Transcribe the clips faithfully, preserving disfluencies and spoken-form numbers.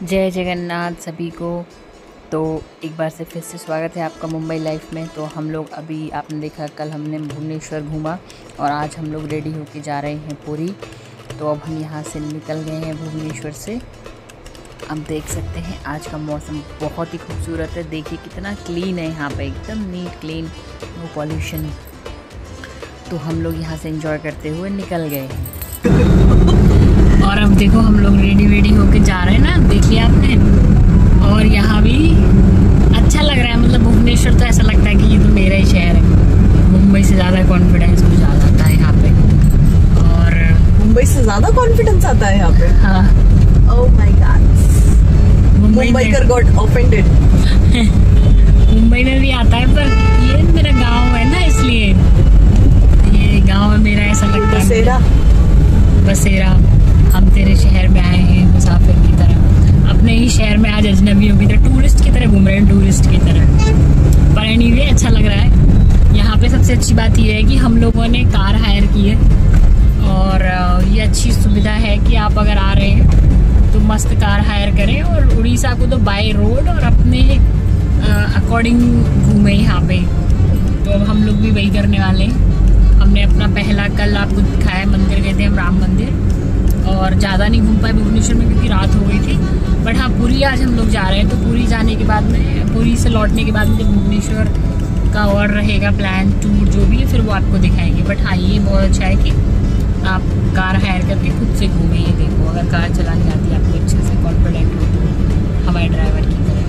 जय जगन्नाथ सभी को। तो एक बार से फिर से स्वागत है आपका मुंबई लाइफ में। तो हम लोग अभी आपने देखा कल हमने भुवनेश्वर घूमा और आज हम लोग रेडी होके जा रहे हैं पुरी। तो अब हम यहाँ से निकल गए हैं भुवनेश्वर से। अब देख सकते हैं आज का मौसम बहुत ही खूबसूरत है। देखिए कितना क्लीन है यहाँ पे, एकदम नीट क्लीन, नो पॉल्यूशन। तो हम लोग यहाँ से एंजॉय करते हुए निकल गए हैं। और अब देखो हम लोग रेडी वेडी होके जा रहे हैं ना, देखिए आपने। और यहाँ भी अच्छा लग रहा है, मतलब भुवनेश्वर तो ऐसा लगता है कि ये तो मेरा ही शहर है। मुंबई से ज़्यादा कॉन्फिडेंस मुझे आ जाता है यहाँ पे। और मुंबई से ज्यादा कॉन्फिडेंस आता है यहाँ पे। हाँ, oh my God, Mumbaikar got offended. Mumbai में भी आता है, पर ये मेरा गाँव है ना, इसलिए ये गाँव है मेरा, ऐसा लगता है। बसेरा बसेरा, हम तेरे शहर में आए हैं मुसाफिर की तरह, अपने ही शहर में आज अजनबियों की तरह, टूरिस्ट की तरह घूम रहे हैं, टूरिस्ट की तरह। पर एनीवे अच्छा लग रहा है यहाँ पे। सबसे अच्छी बात यह है कि हम लोगों ने कार हायर की है और ये अच्छी सुविधा है कि आप अगर आ रहे हैं तो मस्त कार हायर करें और उड़ीसा को तो बाय रोड और अपने अकॉर्डिंग घूमें यहाँ पे। तो अब हम लोग भी वही करने वाले हैं। हमने अपना पहला, कल आपको दिखाया, मंदिर गए थे हम, राम मंदिर, और ज़्यादा नहीं घूम पाए भुवनेश्वर में क्योंकि रात हो गई थी। बट हाँ, पुरी आज हम लोग जा रहे हैं, तो पुरी जाने के बाद में, पुरी से लौटने के बाद में जब भुवनेश्वर का और रहेगा प्लान, टूर जो भी है, फिर वो आपको दिखाएंगे। बट हाँ, ये बहुत अच्छा है कि आप कार हायर करके खुद से घूमें। ये देखो, अगर कार चलानी आती है आपको अच्छे से, कॉन्फिडेंट हो तो हमारे ड्राइवर की तरह।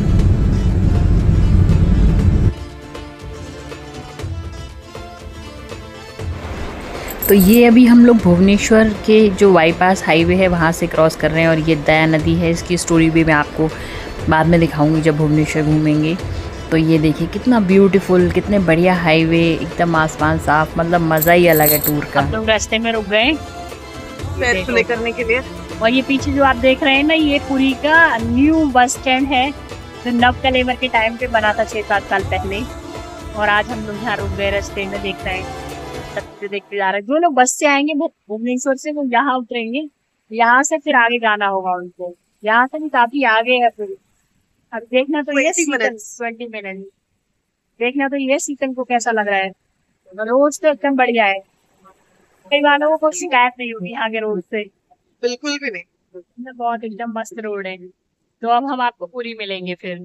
तो ये अभी हम लोग भुवनेश्वर के जो बाईपास हाईवे है वहाँ से क्रॉस कर रहे हैं और ये दया नदी है। इसकी स्टोरी भी मैं आपको बाद में दिखाऊंगी जब भुवनेश्वर घूमेंगे। तो ये देखिए कितना ब्यूटीफुल, कितने बढ़िया हाईवे, एकदम आसमान साफ, मतलब मज़ा ही अलग है टूर का। हम लोग रास्ते में रुक गए पैर प्ले करने के लिए। और ये पीछे जो आप देख रहे हैं ना, ये पुरी का न्यू बस स्टैंड है जो नव कलेवर के टाइम पे बना था, छः सात साल पहले। और आज हम लोग यहाँ रुक गए, रास्ते में देख रहे हैं, सबसे देखते जा रहे हैं। जो लोग बस से आएंगे भुवनेश्वर से, वो यहाँ उतरेंगे, यहाँ से फिर आगे जाना होगा उनको। यहाँ से भी काफी आगे है फिर। अब देखना तो ये सीजन, ट्वेंटी मिनट देखना तो ये सीजन को कैसा लग रहा है। रोड तो एकदम बढ़िया है, कई वालों को शिकायत नहीं होगी आगे रोड से, बिल्कुल भी नहीं। बहुत एकदम मस्त रोड है। तो अब हम आपको पूरी मिलेंगे फिर।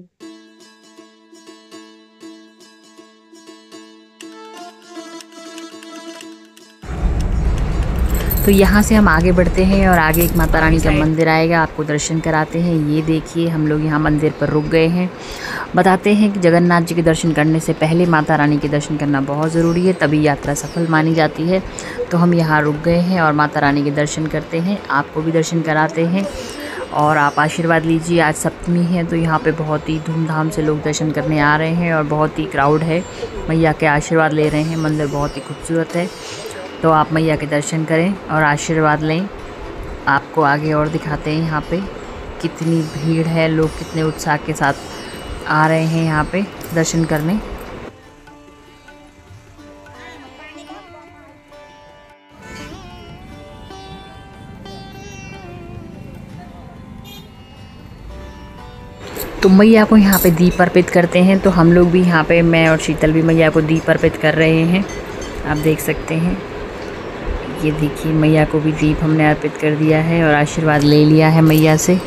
तो यहाँ से हम आगे बढ़ते हैं और आगे एक माता रानी का मंदिर आएगा, आपको दर्शन कराते हैं। ये देखिए हम लोग यहाँ मंदिर पर रुक गए हैं। बताते हैं कि जगन्नाथ जी के दर्शन करने से पहले माता रानी के दर्शन करना बहुत ज़रूरी है, तभी यात्रा सफल मानी जाती है। तो हम यहाँ रुक गए हैं और माता रानी के दर्शन करते हैं, आपको भी दर्शन कराते हैं और आप आशीर्वाद लीजिए। आज सप्तमी है तो यहाँ पे बहुत ही धूमधाम से लोग दर्शन करने आ रहे हैं और बहुत ही क्राउड है, मैया के आशीर्वाद ले रहे हैं। मंदिर बहुत ही खूबसूरत है, तो आप मैया के दर्शन करें और आशीर्वाद लें। आपको आगे और दिखाते हैं यहाँ पे कितनी भीड़ है, लोग कितने उत्साह के साथ आ रहे हैं यहाँ पे दर्शन करने। तो मैया को यहाँ पे दीप अर्पित करते हैं, तो हम लोग भी यहाँ पे, मैं और शीतल भी मैया को दीप अर्पित कर रहे हैं। आप देख सकते हैं, ये देखिए मैया को भी दीप हमने अर्पित कर दिया है और आशीर्वाद ले लिया है मैया से।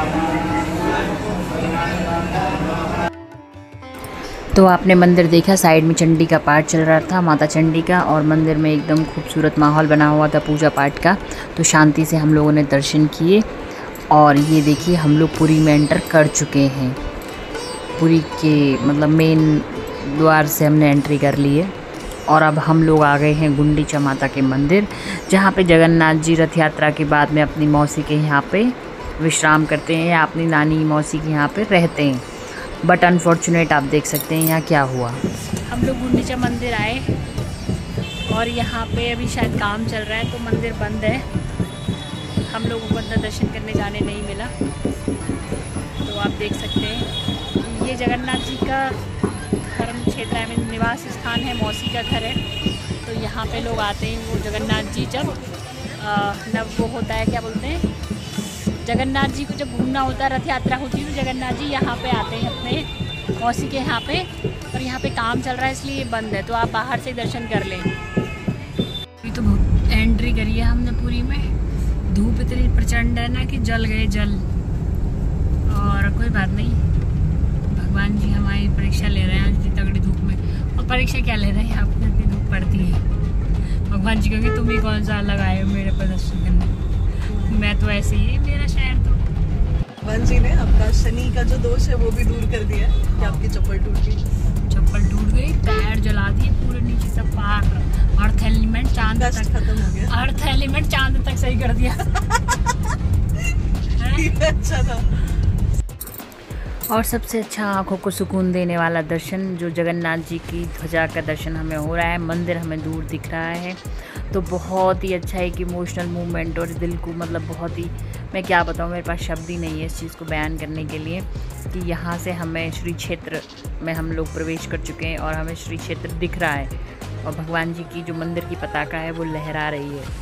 तो आपने मंदिर देखा, साइड में चंडी का पाठ चल रहा था, माता चंडी का, और मंदिर में एकदम खूबसूरत माहौल बना हुआ था पूजा पाठ का। तो शांति से हम लोगों ने दर्शन किए और ये देखिए हम लोग पुरी में एंटर कर चुके हैं। पुरी के मतलब मेन द्वार से हमने एंट्री कर ली है और अब हम लोग आ गए हैं गुंडीचा माता के मंदिर, जहाँ पे जगन्नाथ जी रथ यात्रा के बाद में अपनी मौसी के यहाँ पे विश्राम करते हैं या अपनी नानी मौसी के यहाँ पे रहते हैं। बट अनफॉर्चुनेट आप देख सकते हैं यहाँ क्या हुआ। हम लोग गुंडीचा मंदिर आए और यहाँ पे अभी शायद काम चल रहा है तो मंदिर बंद है, हम लोगों को अंदर दर्शन करने जाने नहीं मिला। तो आप देख सकते हैं ये जगन्नाथ जी का धर्म क्षेत्र है, मीन निवास स्थान है, मौसी का घर है। तो यहाँ पे लोग आते हैं, वो जगन्नाथ जी जब नव वो होता है क्या बोलते हैं, जगन्नाथ जी को जब घूमना होता है, रथ यात्रा होती है तो जगन्नाथ जी यहाँ पे आते हैं अपने मौसी के यहाँ पे। और यहाँ पे काम चल रहा है इसलिए बंद है, तो आप बाहर से दर्शन कर लें। अभी तो एंट्री करी है हमने पुरी में, धूप इतनी प्रचंड है ना कि जल गए जल। और कोई बात नहीं, भगवान जी हमारी परीक्षा ले रहे हैं आज इतनी तगड़ी धूप में। और परीक्षा क्या ले रहे हैं, यहाँ पर इतनी धूप पड़ती है। भगवान जी कहेंगे तुम ही कौन सा लगाए हो मेरे पर दर्शन करने, मैं तो ऐसे ही, मेरा शहर तो। भगवान जी ने आपका शनि का जो दोष है वो भी दूर कर दिया कि आपकी चप्पल टूट गई, चप्पल टूट गई, पैर जला दिए पूरे नीचे से पार, अर्थ एलिमेंट चांद तक खत्म हो गया, अर्थ एलिमेंट चांद तक सही कर दिया। अच्छा था। और सबसे अच्छा आंखों को सुकून देने वाला दर्शन जो जगन्नाथ जी की ध्वजा का दर्शन हमें हो रहा है, मंदिर हमें दूर दिख रहा है। तो बहुत ही अच्छा एक इमोशनल मूवमेंट और दिल को मतलब बहुत ही, मैं क्या बताऊँ, मेरे पास शब्द ही नहीं है इस चीज़ को बयान करने के लिए कि यहाँ से हमें श्री क्षेत्र में हम लोग प्रवेश कर चुके हैं और हमें श्री क्षेत्र दिख रहा है और भगवान जी की जो मंदिर की पताका है वो लहरा रही है।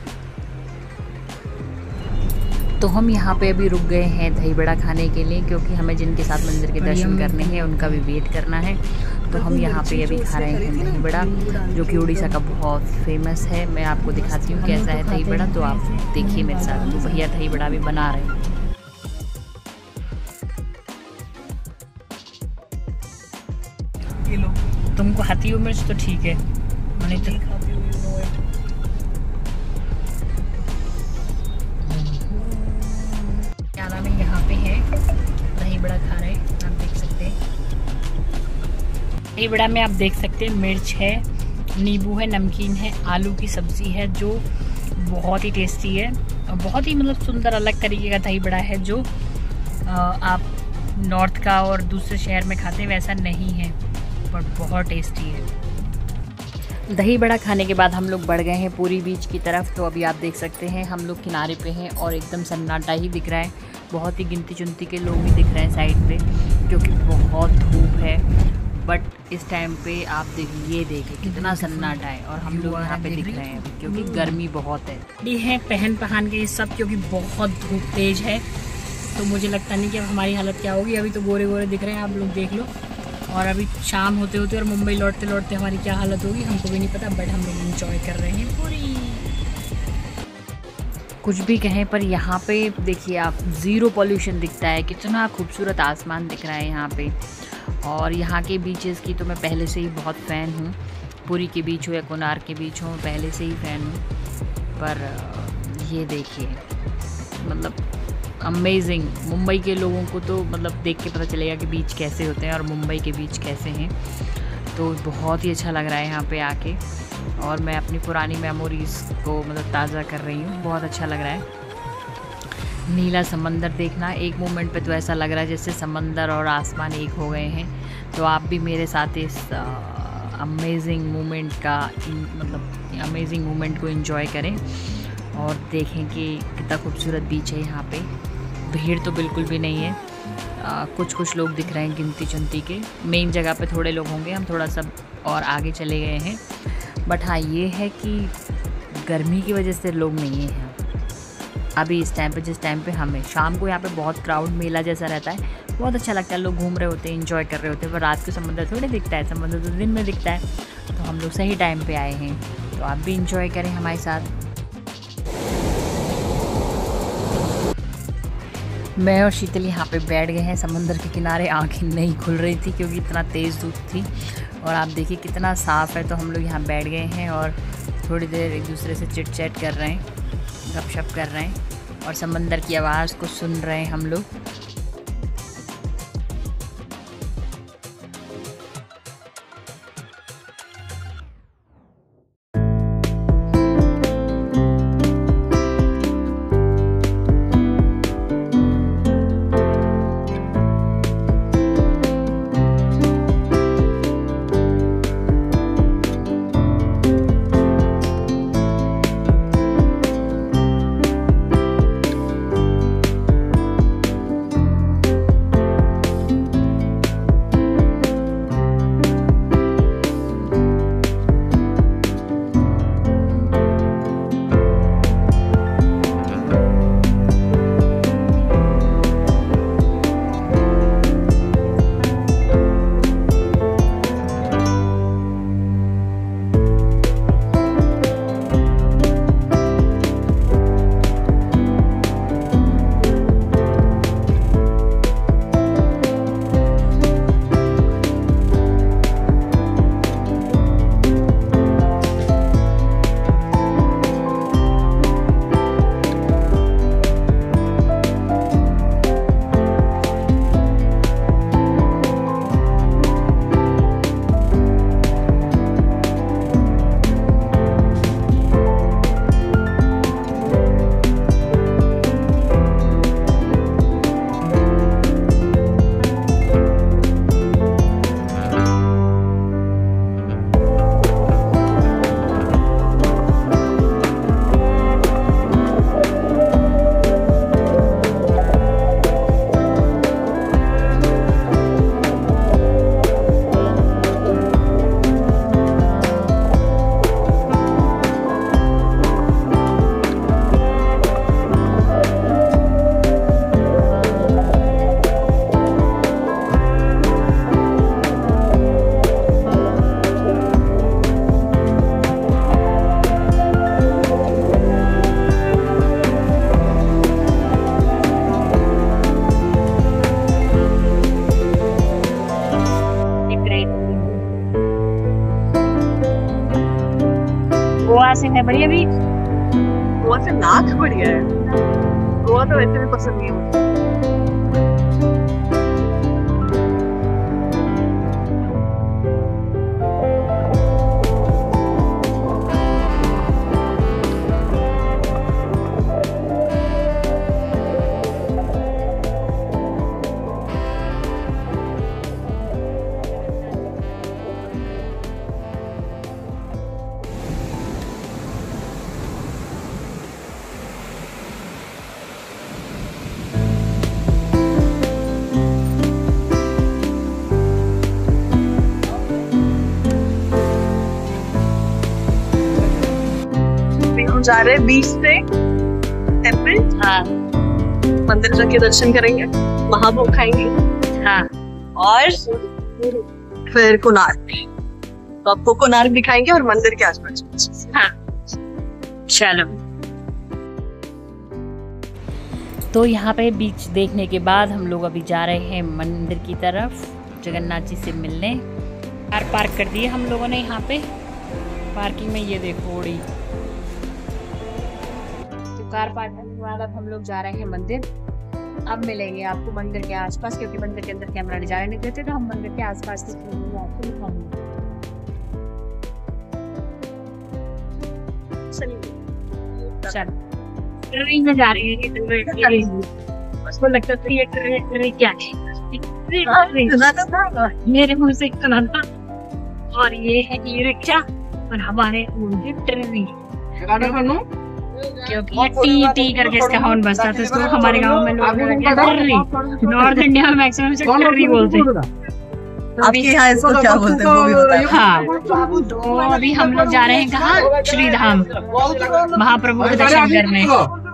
तो हम यहाँ पे अभी रुक गए हैं दही बड़ा खाने के लिए, क्योंकि हमें जिनके साथ मंदिर के दर्शन करने हैं उनका भी वेट करना है। तो हम यहाँ पे अभी खा रहे हैं दही बड़ा, जो कि उड़ीसा का बहुत फेमस है। मैं आपको दिखाती हूँ कैसा है दही बड़ा, तो आप देखिए मेरे साथ। तो भैया दही बड़ा भी बना रहे हैं। ये लो, तुमको खाती हो मिर्च तो ठीक है, नहीं तो क्या नाम है, यहाँ पे है दही बड़ा खा रहे हैं, आप देख सकते हैं। दही बड़ा में आप देख सकते हैं मिर्च है, नींबू है, नमकीन है, आलू की सब्जी है जो बहुत ही टेस्टी है और बहुत ही मतलब सुंदर अलग तरीके का दही बड़ा है जो आप नॉर्थ का और दूसरे शहर में खाते हैं वैसा नहीं है, पर बहुत टेस्टी है। दही बड़ा खाने के बाद हम लोग बढ़ गए हैं पुरी बीच की तरफ। तो अभी आप देख सकते हैं हम लोग किनारे पे हैं और एकदम सन्नाटा ही दिख रहा है, बहुत ही गिनती चुनती के लोग भी दिख रहे हैं साइड पे, क्योंकि बहुत धूप है। बट इस टाइम पे आप देखिए, ये देखिए कितना सन्नाटा है और हम लोग यहाँ पे दिख रहे हैं क्योंकि गर्मी बहुत है। ये है पहन पहन के ये सब, क्योंकि बहुत धूप तेज है। तो मुझे लगता नहीं कि अब हमारी हालत क्या होगी। अभी तो गोरे गोरे दिख रहे हैं, आप लोग देख लो। और अभी शाम होते होते और मुंबई लौटते लौटते हमारी क्या हालत होगी हमको भी नहीं पता, बट हम लोग इंजॉय कर रहे हैं पूरी। कुछ भी कहें पर यहाँ पे देखिए आप, ज़ीरो पॉल्यूशन दिखता है, कितना खूबसूरत आसमान दिख रहा है यहाँ पे। और यहाँ के बीचेस की तो मैं पहले से ही बहुत फ़ैन हूँ, पुरी के बीच हो या कोणार्क के बीच हो, पहले से ही फ़ैन हूँ। पर ये देखिए मतलब अमेजिंग। मुंबई के लोगों को तो मतलब देख के पता चलेगा कि बीच कैसे होते हैं और मुंबई के बीच कैसे हैं। तो बहुत ही अच्छा लग रहा है यहाँ पे आके और मैं अपनी पुरानी मेमोरीज़ को मतलब ताज़ा कर रही हूँ। बहुत अच्छा लग रहा है नीला समंदर देखना। एक मोमेंट पे तो ऐसा लग रहा है जैसे समंदर और आसमान एक हो गए हैं। तो आप भी मेरे साथ इस अमेजिंग मोमेंट का मतलब अमेजिंग मोमेंट को एंजॉय करें और देखें कि कितना खूबसूरत बीच है यहाँ पे। भीड़ तो बिल्कुल भी नहीं है, आ, कुछ कुछ लोग दिख रहे हैं गिनती चुनती के। मेन जगह पे थोड़े लोग होंगे, हम थोड़ा सा और आगे चले गए हैं। बट हाँ ये है कि गर्मी की वजह से लोग नहीं हैं यहाँ अभी इस टाइम पे। जिस टाइम पे हमें शाम को यहाँ पे बहुत क्राउड मेला जैसा रहता है, बहुत अच्छा लगता है, लोग घूम रहे होते हैं, एंजॉय कर रहे होते हैं। पर रात को समंदर थोड़े दिखता है, समंदर तो दिन में दिखता है। तो हम लोग सही टाइम पे आए हैं, तो आप भी इंजॉय करें हमारे साथ। मैं और शीतल यहाँ पे बैठ गए हैं समंदर के किनारे। आंखें नहीं खुल रही थी क्योंकि इतना तेज़ धूप थी, और आप देखिए कितना साफ़ है। तो हम लोग यहाँ बैठ गए हैं और थोड़ी देर एक दूसरे से चिट चैट कर रहे हैं, गपशप कर रहे हैं और समंदर की आवाज़ को सुन रहे हैं हम लोग। गोवा से है बढ़िया बीच। गोवा से नाक बढ़िया है। गोवा तो वैसे भी पसंद नहीं होता। जा रहे हैं बीच से टेम्पल। हाँ, मंदिर जाके दर्शन करेंगे, महाभोग खाएंगे। हाँ, और फिर कोणार्क। तो आपको कोणार्क दिखाएंगे और मंदिर के आसपास। हाँ, चलो। तो यहाँ पे बीच देखने के बाद हम लोग अभी जा रहे हैं मंदिर की तरफ, जगन्नाथ जी से मिलने। कार पार्क कर दिए हम लोगों ने यहाँ पे पार्किंग में। ये देखो ओड़ी कार पार्क करने के बाद अब हम लोग जा रहे हैं मंदिर। अब मिलेंगे आपको मंदिर के आसपास, क्योंकि मंदिर के अंदर कैमरा ले जाने नहीं देते, तो हम मंदिर के आसपास की चीजें आपको दिखाएंगे। चल ट्रेन में जा रहे हैं। उसको लगता था ये ट्रेन क्या है, मेरे मुंह से सुना था। और ये है ई रिक्शा और हमारे ट्रेन, क्योंकि टी टी करके इसका हॉर्न बजता था। इसको हमारे गांव में लोग नॉर्थ इंडिया में मैक्सिमम इसे टर्री बोलते हैं। आपके यहाँ इसको क्या बोलते हैं वो भी बताइए। हाँ, तो अभी हम लोग जा रहे हैं कहाँ, श्रीधाम, महाप्रभु के दर्शन करने।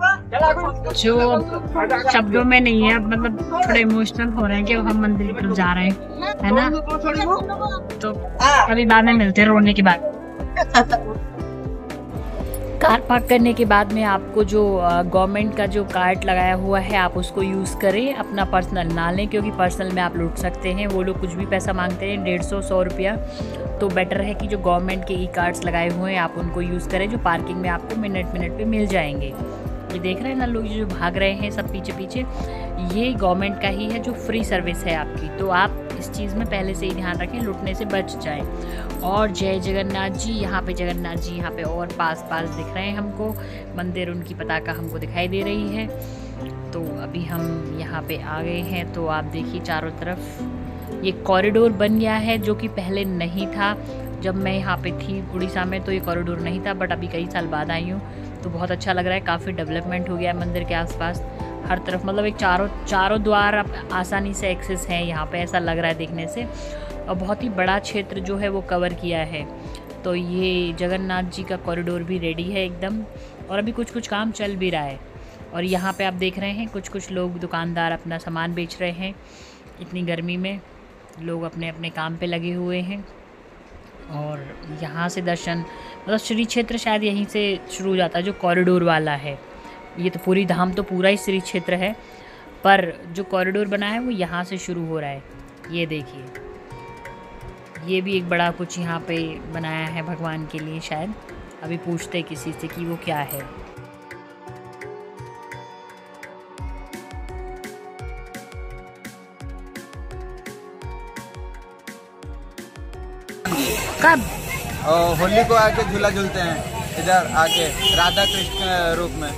जो शब्दों में नहीं है, मतलब थोड़े इमोशनल हो रहे हैं कि हम मंदिर की तरफ जा रहे हैं, है ना। तो अभी बाद में मिलते हैं रोने के बाद। कार पार्क करने के बाद में आपको जो गवर्नमेंट का जो कार्ड लगाया हुआ है आप उसको यूज़ करें, अपना पर्सनल ना लें, क्योंकि पर्सनल में आप लूट सकते हैं। वो लोग कुछ भी पैसा मांगते हैं, डेढ़ सौ सौ रुपया। तो बेटर है कि जो गवर्नमेंट के ई कार्ड्स लगाए हुए हैं आप उनको यूज़ करें, जो पार्किंग में आपको मिनट मिनट पे मिल जाएंगे। ये देख रहे हैं ना लोग जो भाग रहे हैं सब पीछे पीछे, ये गवर्नमेंट का ही है जो फ्री सर्विस है आपकी। तो आप इस चीज़ में पहले से ही ध्यान रखें, लुटने से बच जाएं। और जय जगन्नाथ जी, यहाँ पे जगन्नाथ जी यहाँ पे और पास पास दिख रहे हैं हमको, मंदिर उनकी पताका हमको दिखाई दे रही है। तो अभी हम यहाँ पे आ गए हैं। तो आप देखिए चारों तरफ ये कॉरिडोर बन गया है, जो कि पहले नहीं था। जब मैं यहाँ पे थी उड़ीसा में तो ये कॉरिडोर नहीं था, बट अभी कई साल बाद आई हूँ तो बहुत अच्छा लग रहा है। काफ़ी डेवलपमेंट हो गया है मंदिर के आसपास हर तरफ, मतलब एक चारों चारों द्वार अब आसानी से एक्सेस हैं यहाँ पे, ऐसा लग रहा है देखने से। और बहुत ही बड़ा क्षेत्र जो है वो कवर किया है। तो ये जगन्नाथ जी का कॉरिडोर भी रेडी है एकदम, और अभी कुछ कुछ काम चल भी रहा है। और यहाँ पे आप देख रहे हैं कुछ कुछ लोग दुकानदार अपना सामान बेच रहे हैं। इतनी गर्मी में लोग अपने अपने काम पे लगे हुए हैं। और यहाँ से दर्शन, मतलब श्री क्षेत्र शायद यहीं से शुरू हो जाता है, जो कॉरिडोर वाला है। ये तो पूरी धाम तो पूरा ही श्री क्षेत्र है, पर जो कॉरिडोर बना है वो यहाँ से शुरू हो रहा है। ये देखिए, ये भी एक बड़ा कुछ यहाँ पे बनाया है भगवान के लिए शायद। अभी पूछते किसी से कि वो क्या है। कब? और होली को आके झूला झूलते हैं इधर आके राधा कृष्ण रूप में।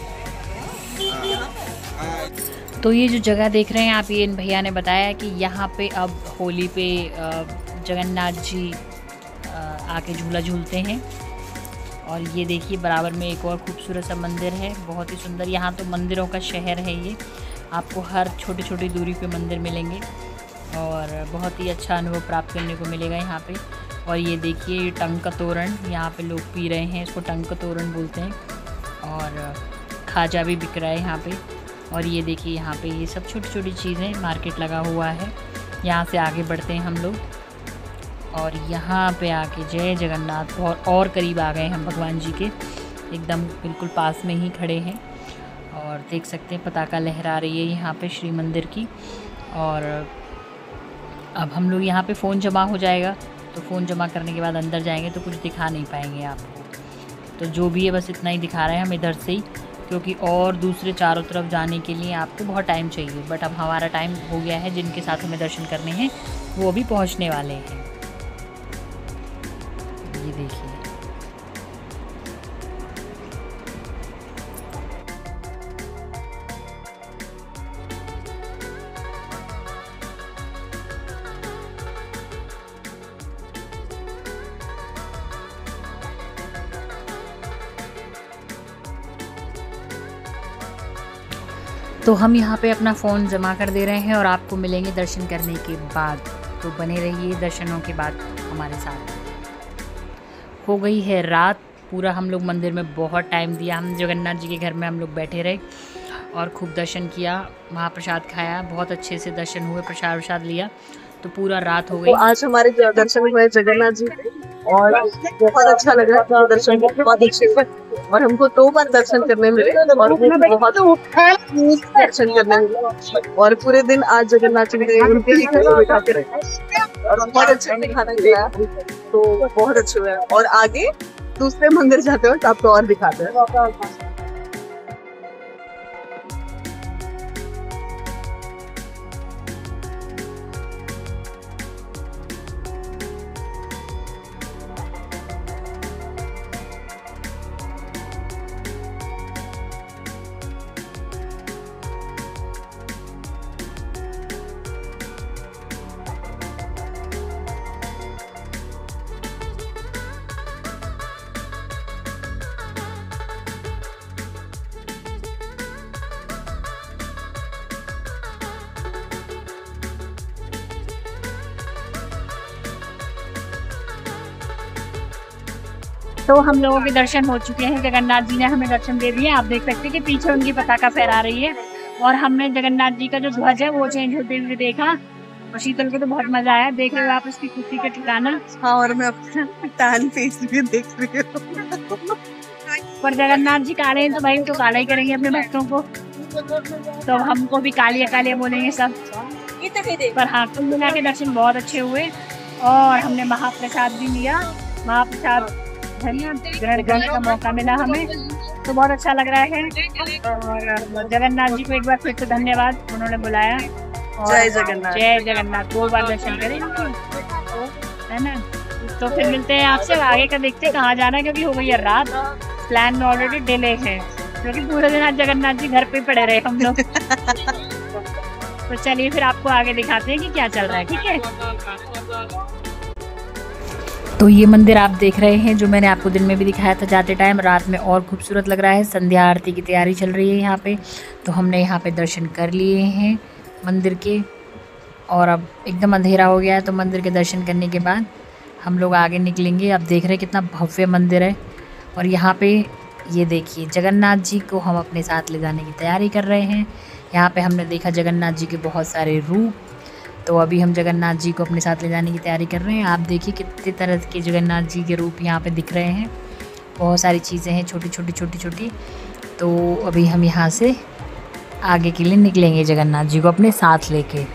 तो ये जो जगह देख रहे हैं आप, ये इन भैया ने बताया कि यहाँ पे अब होली पे जगन्नाथ जी आके झूला झूलते हैं। और ये देखिए बराबर में एक और खूबसूरत सा मंदिर है, बहुत ही सुंदर। यहाँ तो मंदिरों का शहर है ये, आपको हर छोटी छोटी दूरी पे मंदिर मिलेंगे और बहुत ही अच्छा अनुभव प्राप्त करने को मिलेगा यहाँ पे। और ये देखिए टंग का तोरण यहाँ पे लोग पी रहे हैं, इसको टंग का तोरण बोलते हैं। और खाजा भी बिक रहा है यहाँ पे। और ये देखिए यहाँ पे ये सब छोटी छोटी चीज़ें, मार्केट लगा हुआ है। यहाँ से आगे बढ़ते हैं हम लोग, और यहाँ पे आके जय जगन्नाथ, और और करीब आ गए हम भगवान जी के, एकदम बिल्कुल पास में ही खड़े हैं। और देख सकते हैं पताका लहरा रही है यहाँ पे श्री मंदिर की। और अब हम लोग यहाँ पे फ़ोन जमा हो जाएगा, तो फ़ोन जमा करने के बाद अंदर जाएंगे तो कुछ दिखा नहीं पाएंगे आपको। तो जो भी है बस इतना ही दिखा रहे हैं हम इधर से ही, क्योंकि और दूसरे चारों तरफ जाने के लिए आपको बहुत टाइम चाहिए। बट अब हमारा टाइम हो गया है, जिनके साथ हमें दर्शन करने हैं वो भी पहुंचने वाले हैं। ये देखिए, तो हम यहाँ पे अपना फ़ोन जमा कर दे रहे हैं और आपको मिलेंगे दर्शन करने के बाद। तो बने रहिए दर्शनों के बाद हमारे साथ। हो गई है रात, पूरा हम लोग मंदिर में बहुत टाइम दिया। हम जगन्नाथ जी के घर में हम लोग बैठे रहे और खूब दर्शन किया, महाप्रसाद खाया, बहुत अच्छे से दर्शन हुए, प्रसाद प्रसाद लिया। तो पूरा रात हो गई। तो आज हमारे दर्शन हुए जगन्नाथ जी और बहुत अच्छा लग रहा है दर्शन करके, बहुत अच्छे से। और हमको दो बार दर्शन करने मिले और बहुत दर्शन करने मिले। और पूरे दिन आज जगन्नाथ जी के उनके ही घर में बैठा के रहे और बहुत अच्छे से खाना खिलाया, तो बहुत अच्छे हुए। और आगे दूसरे मंदिर जाते हो तो आपको और दिखाते हैं। तो हम लोगों के दर्शन हो चुके हैं, जगन्नाथ जी ने हमें दर्शन दे दिए। आप देख सकते हैं कि पीछे उनकी पताका फहरा रही है और हमने जगन्नाथ जी का जो ध्वज है वो चेंज होते हुए देखा। और शीतल को तो बहुत मजा आया, देख रहे हो आप उसकी खुशी का ठिकाना। हाँ, और मैं अपना टैन फेस भी देख रही हूँ। पर जगन्नाथ जी काले हैं तो भाई तो काला ही करेंगे अपने भक्तों को, तो हमको भी कालिया कालिया बोलेंगे सब। पर हाँ, कुल मिला के दर्शन बहुत अच्छे हुए और हमने महाप्रसाद भी लिया। महाप्रसाद ग्रहण करने का मौका मिला हमें, तो बहुत अच्छा लग रहा है। और जगन्नाथ जी को एक बार फिर से धन्यवाद, उन्होंने बुलाया। जय जगन्नाथ, जय जगन्नाथ, दो बार दर्शन करें है ना। तो फिर मिलते हैं आपसे, आगे का देखते हैं कहाँ जाना है, क्योंकि हो गई है रात, प्लान में ऑलरेडी डिले है, क्योंकि पूरे दिन आज जगन्नाथ जी घर पे पड़े रहे हम लोग। तो चलिए फिर आपको आगे दिखाते हैं कि क्या चल रहा है, ठीक है। तो ये मंदिर आप देख रहे हैं जो मैंने आपको दिन में भी दिखाया था जाते टाइम, रात में और खूबसूरत लग रहा है। संध्या आरती की तैयारी चल रही है यहाँ पे, तो हमने यहाँ पे दर्शन कर लिए हैं मंदिर के, और अब एकदम अंधेरा हो गया है। तो मंदिर के दर्शन करने के बाद हम लोग आगे निकलेंगे। आप देख रहे हैं कितना भव्य मंदिर है, और यहाँ पे ये देखिए जगन्नाथ जी को हम अपने साथ ले जाने की तैयारी कर रहे हैं। यहाँ पे हमने देखा जगन्नाथ जी के बहुत सारे रूप, तो अभी हम जगन्नाथ जी को अपने साथ ले जाने की तैयारी कर रहे हैं। आप देखिए कितने तरह के जगन्नाथ जी के रूप यहाँ पे दिख रहे हैं, बहुत सारी चीज़ें हैं छोटी छोटी छोटी छोटी। तो अभी हम यहाँ से आगे के लिए निकलेंगे जगन्नाथ जी को अपने साथ लेके।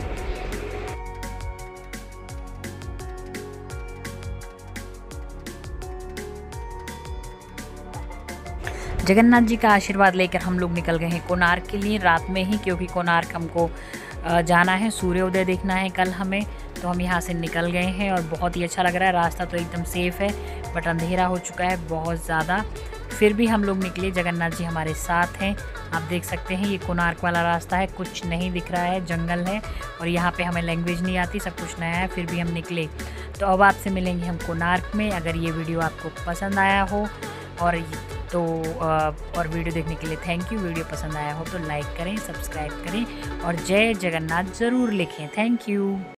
जगन्नाथ जी का आशीर्वाद लेकर हम लोग निकल गए हैं कोणार्क के लिए रात में ही, क्योंकि कोणार्क हमको जाना है, सूर्योदय देखना है कल हमें। तो हम यहाँ से निकल गए हैं और बहुत ही अच्छा लग रहा है। रास्ता तो एकदम सेफ़ है, बट अंधेरा हो चुका है बहुत ज़्यादा, फिर भी हम लोग निकले। जगन्नाथ जी हमारे साथ हैं, आप देख सकते हैं। ये कोणार्क वाला रास्ता है, कुछ नहीं दिख रहा है, जंगल है, और यहाँ पे हमें लैंग्वेज नहीं आती, सब कुछ नया है, फिर भी हम निकले। तो अब आपसे मिलेंगे हम कोणार्क में। अगर ये वीडियो आपको पसंद आया हो और तो और वीडियो देखने के लिए थैंक यू। वीडियो पसंद आया हो तो लाइक करें, सब्सक्राइब करें और जय जगन्नाथ ज़रूर लिखें। Thank you.